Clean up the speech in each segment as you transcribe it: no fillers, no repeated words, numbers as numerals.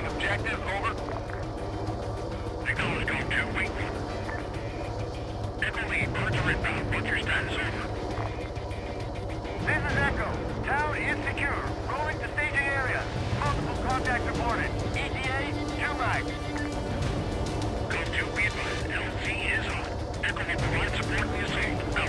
objective, over. Acknowledge Golf 2, wait. Echo lead, birds are inbound. What's your status, over? This is Echo. Town is secure. Rolling to staging area. Multiple contacts reported. ETA, 2 mics. Golf 2, be advised. LC is on. Echo will provide support in the assault. Out.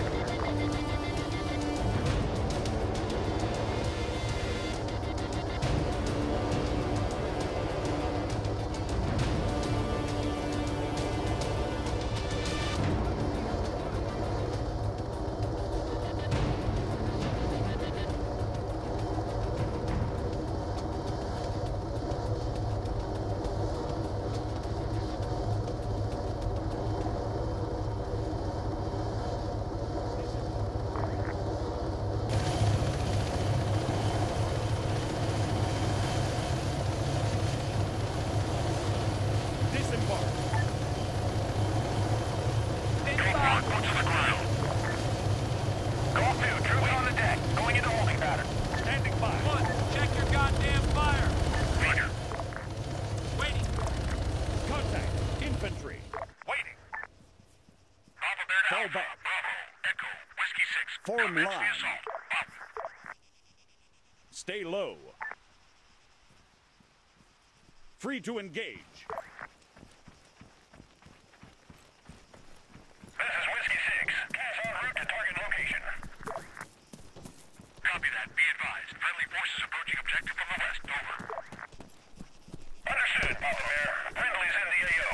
Form line. Stay low. Free to engage. This is Whiskey 6. Gas en route to target location. Copy that. Be advised. Friendly forces approaching objective from the west. Over. Understood, Papa Bear. Friendly's in the AO.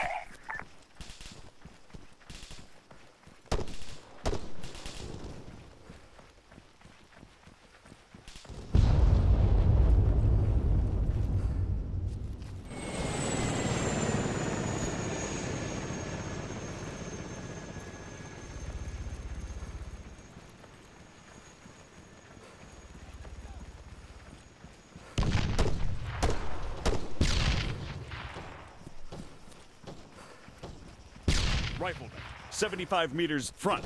Rifleman, 75 meters front.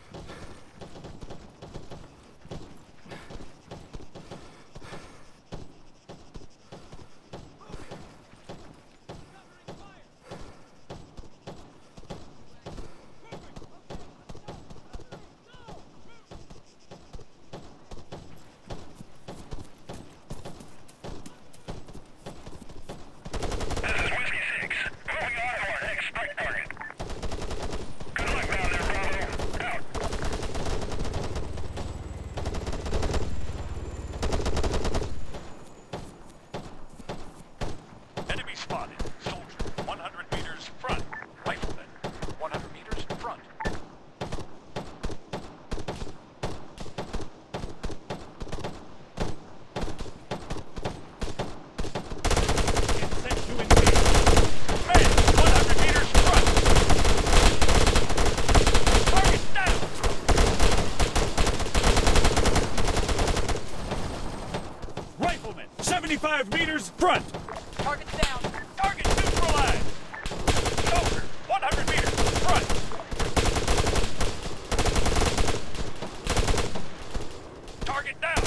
Rifleman, 75 meters front. Target's down. Target neutralized. Soldier, 100 meters front. Target down.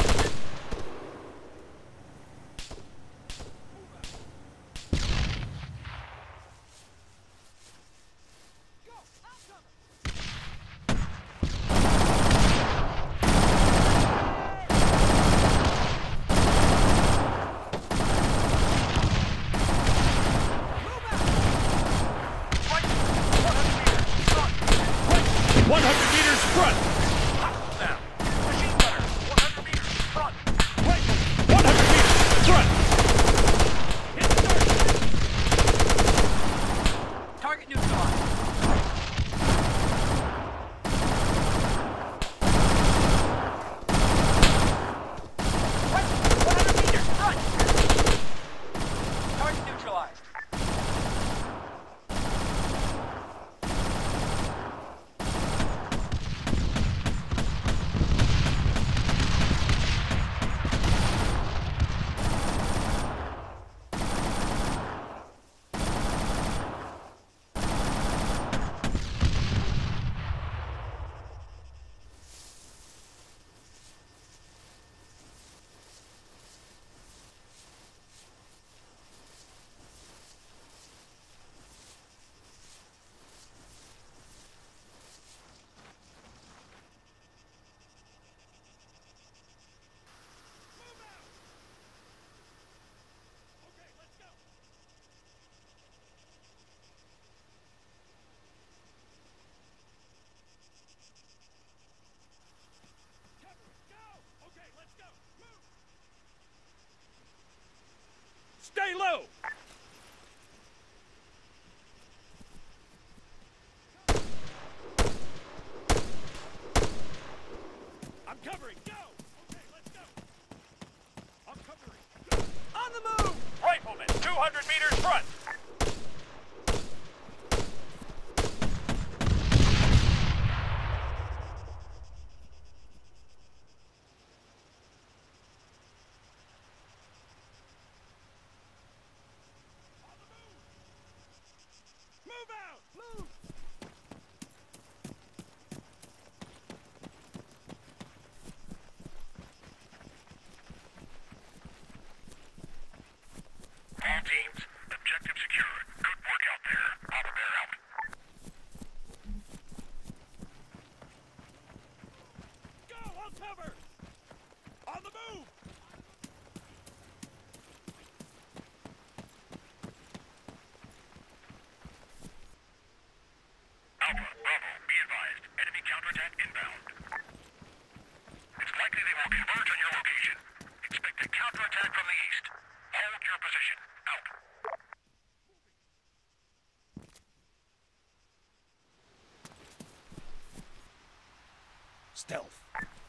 Stealth.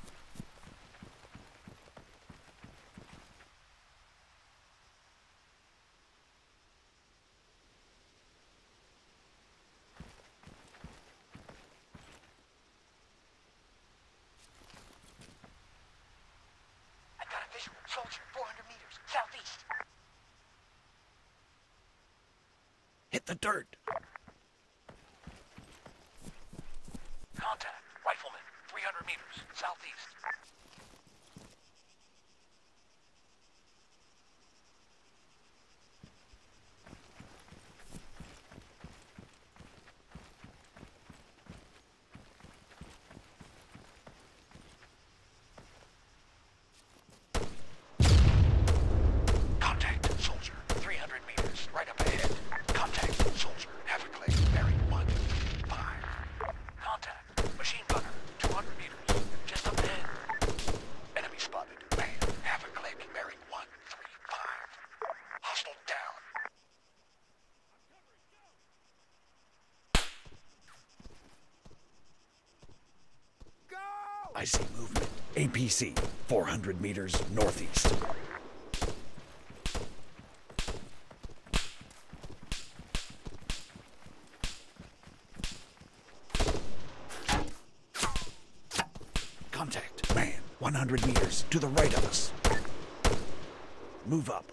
I got a visual. Soldier, 400 meters, southeast. Hit the dirt. Contact. Rifleman, 300 meters, southeast. Contact. Soldier, 300 meters, right up ahead. Contact. Soldier, half a click, bearing 1-5. Contact. Machine gunner, 200 meters, just up ahead. Enemy spotted. Man, half a click, bearing 1-3-5. Hostile down. I see movement. APC, 400 meters northeast. Contact. Man, 100 meters to the right of us. Move up.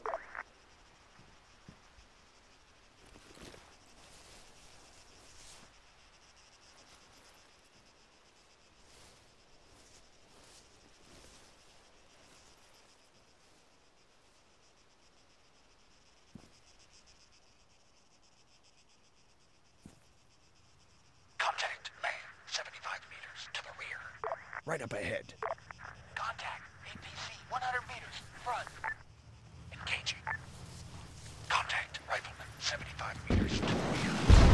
Contact. Man, 75 meters to the rear. Right up ahead. Contact. APC, 100 meters, front. Engaging. Contact. Rifleman, 75 meters to the rear.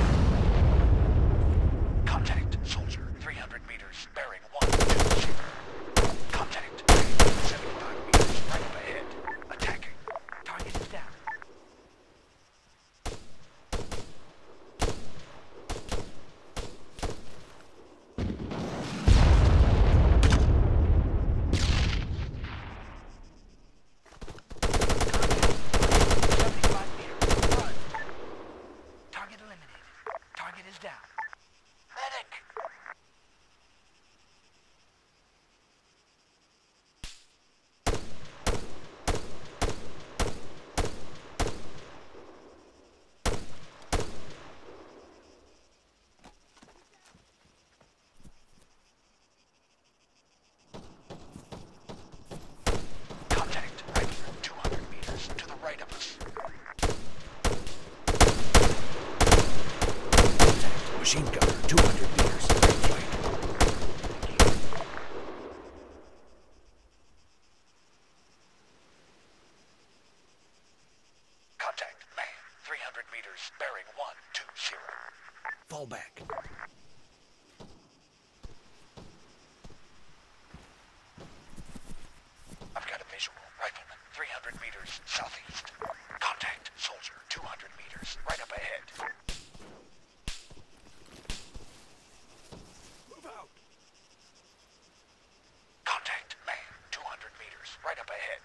Contact. Soldier, 300 meters, bearing 1-2-0. Contact. 75 meters, right up ahead. Attacking. Target is down. Target eliminated. Target is down. Medic! Contact. Rifleman, 200 meters to the right of us. Machine gunner, 200 meters. Right flank. Contact. Man, 300 meters, bearing 1-2-0. Fall back. I've got a visual. Rifleman, 300 meters, southeast. Contact. Soldier, 200 meters, right up ahead. Move out. Contact. Man, 200 meters, right up ahead.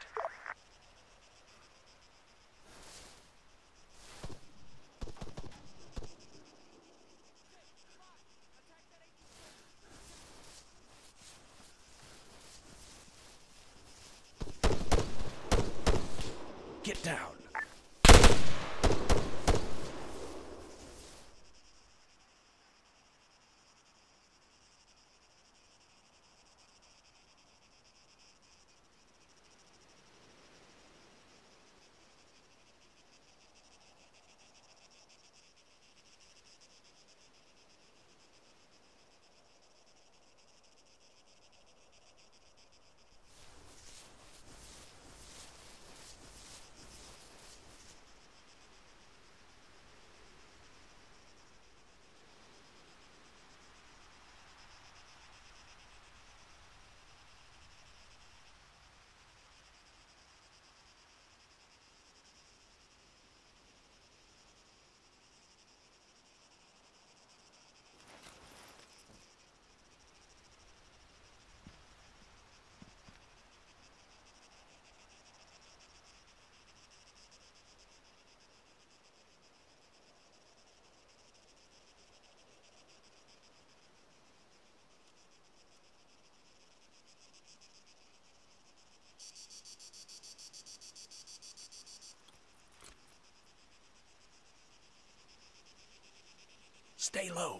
Stay low.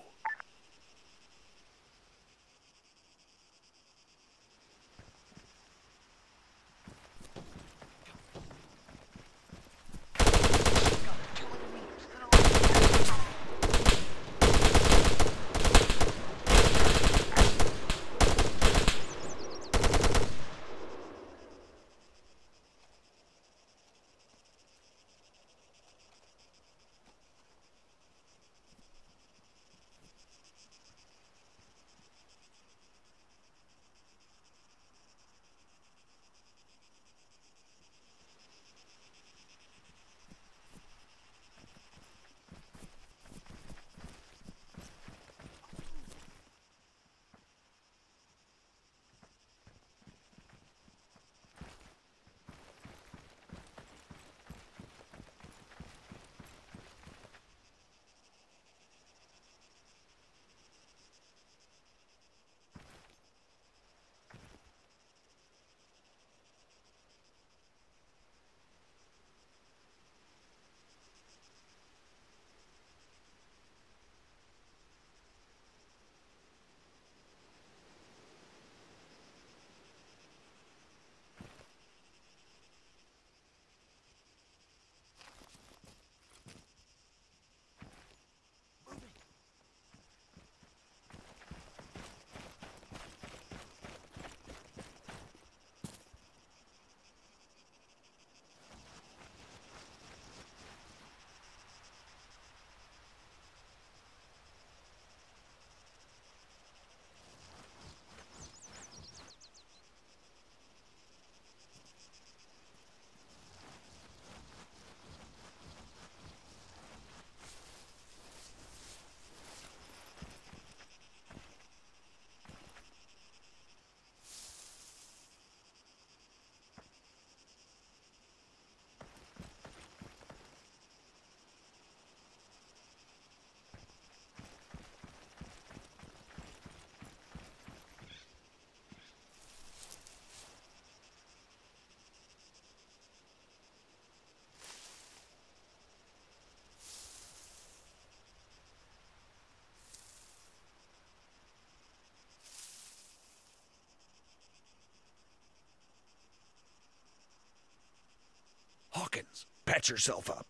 Hawkins, patch yourself up.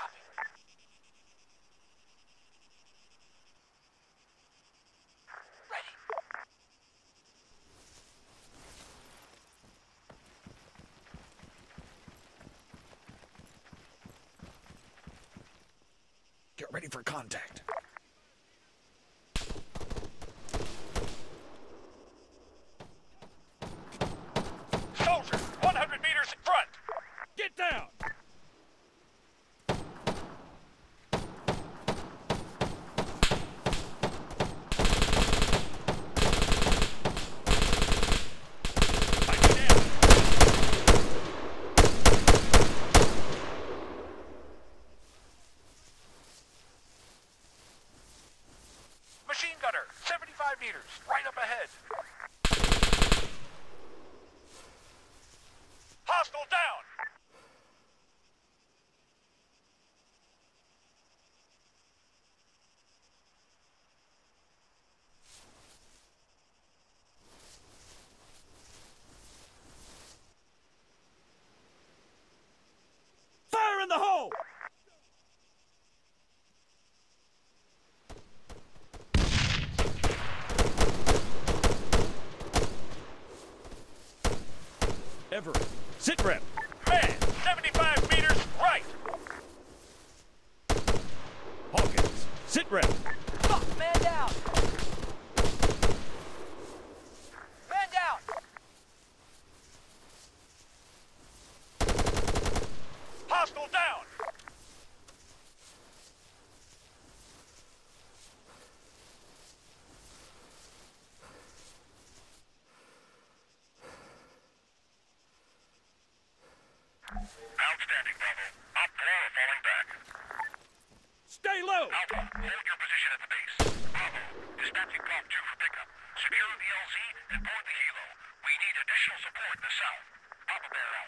Get ready for contact. Soldier, 100 meters in front. Get down! Machine gunner, 75 meters, right up ahead. Hostile down! Fire in the hole! Everett, sit rep. Man, 75 meters, right! Hawkins, sit rep. Fuck, man down! Man down! Hostile down! Outstanding, Bravo. Op 4 falling back. Stay low! Alpha, hold your position at the base. Bravo, dispatching Prop 2 for pickup. Secure the LZ and board the helo. We need additional support in the south. Papa Bear out.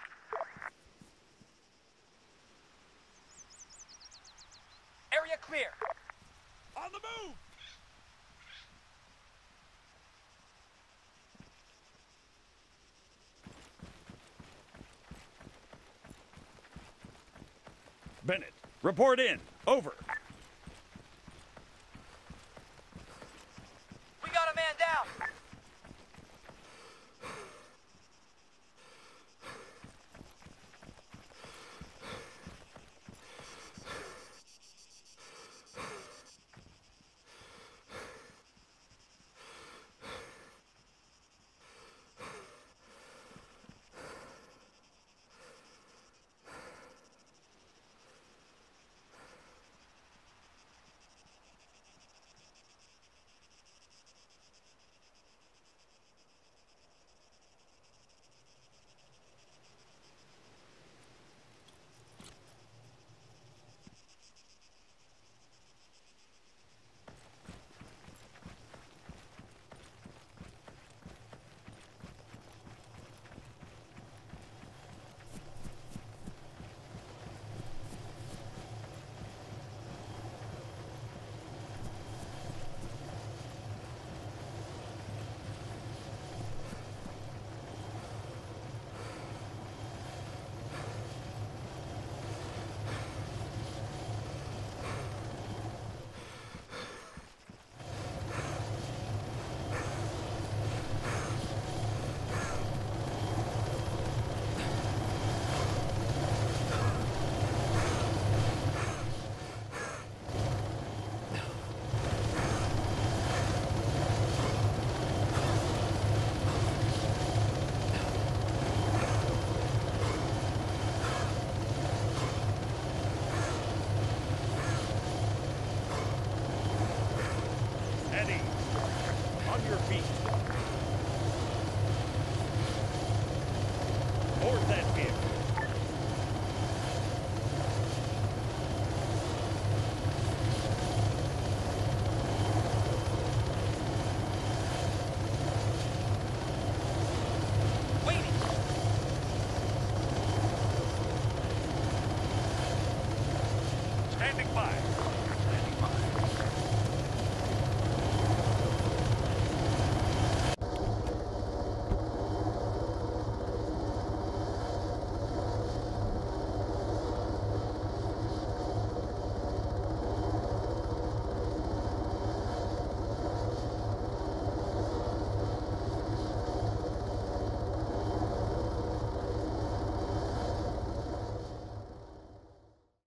Area clear. On the move! Bennett, report in. Over. We got a man down. Eddie, on your feet. Board that vehicle. Waiting. Standing by. Standing by.